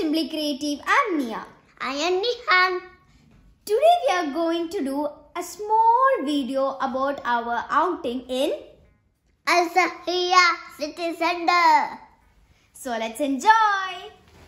Simply Creative. I'm Nia. I am Nihan. Today we are going to do a small video about our outing in Al Sahriya City Center. So let's enjoy.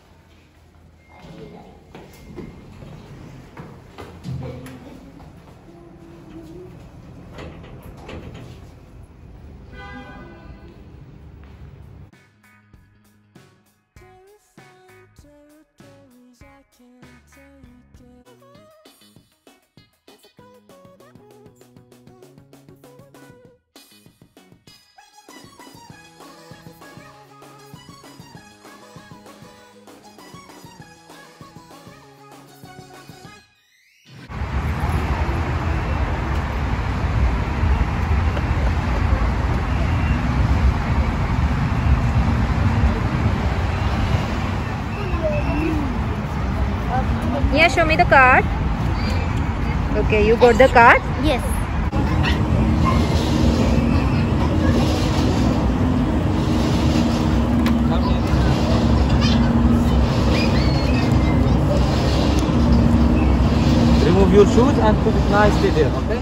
Yeah, show me the card. Okay, you got the card? Yes. Remove your shoes and put it nicely there, okay?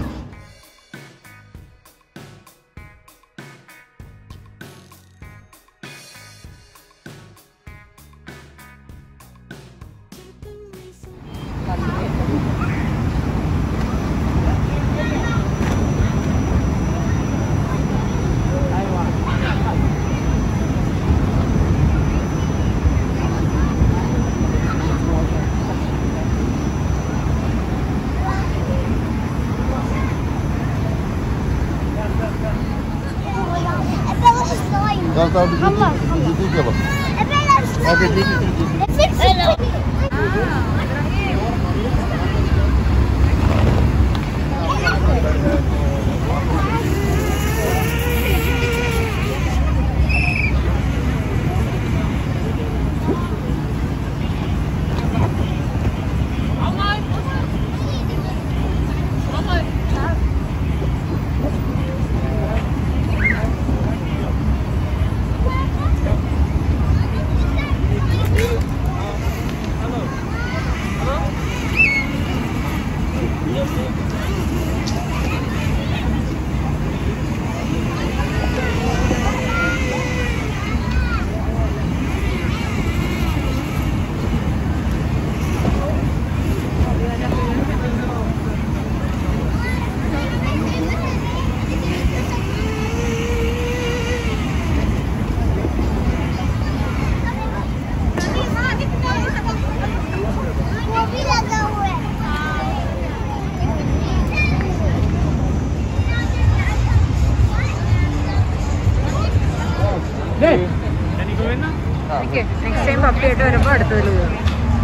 Okay, next time update വരുമ്പോൾ അടുത്തതിൽ പോകും.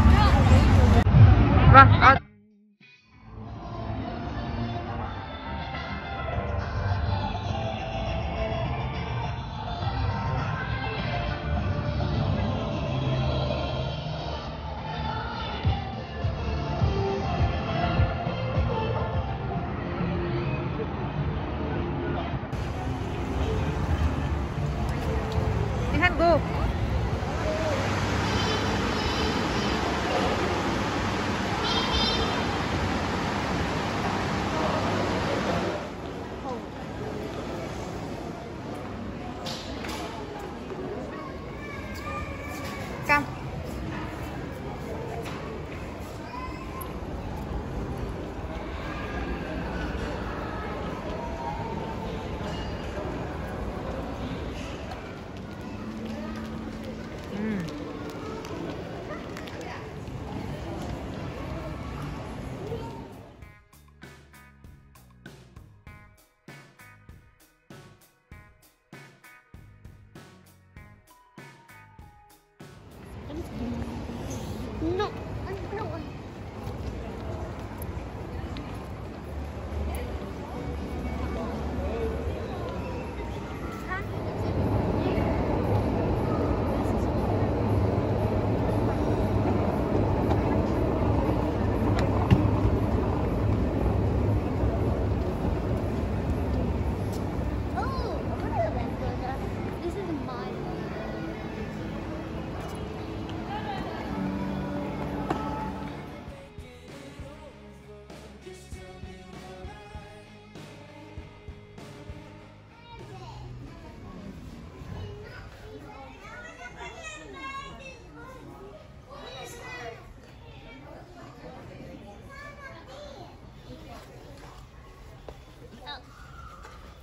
വാ. Nihan, go.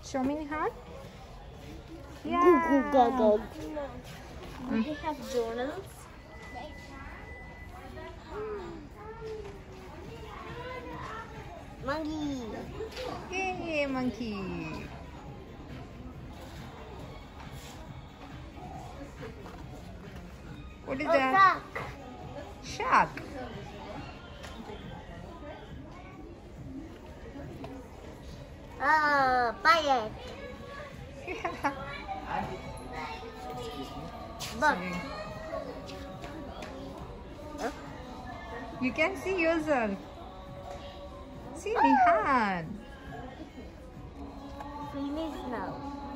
Show me, Nihan. Go, Yeah. go, go. We have journals. Monkey. Yay, monkey. What is that? Duck. Shark. Pirate. Bug. You can see yourself. See Nihan. Finish now.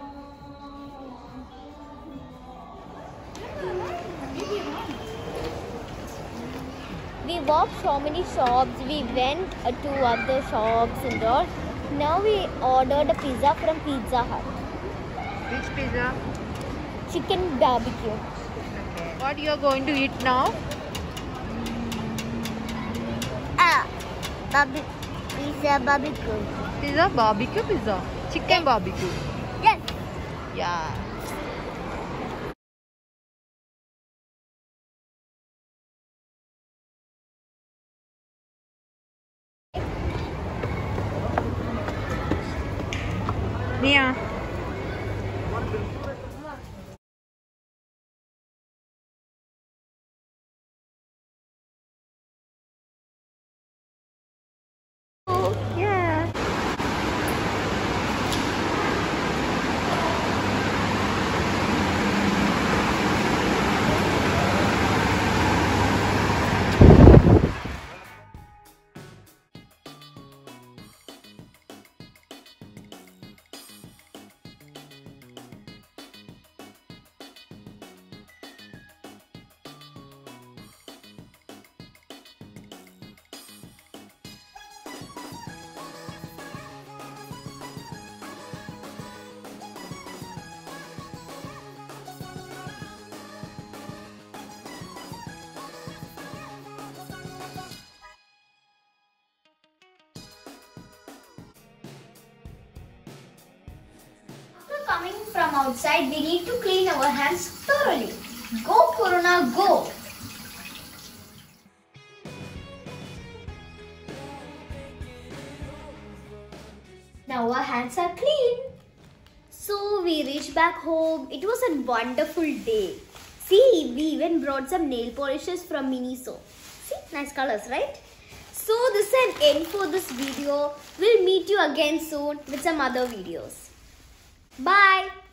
We walked so many shops. We went to other shops and all. Now we ordered a pizza from Pizza Hut. Which pizza? Chicken barbecue. Okay. What you are going to eat now? Pizza barbecue. Pizza, barbecue pizza. Chicken barbecue. Yes. Yeah. Nia. Yeah. After coming from outside, we need to clean our hands thoroughly. Go Corona, go! Now our hands are clean. So we reached back home. It was a wonderful day. See, we even brought some nail polishes from Miniso. See, nice colors, right? So this is an end for this video. We'll meet you again soon with some other videos. Bye.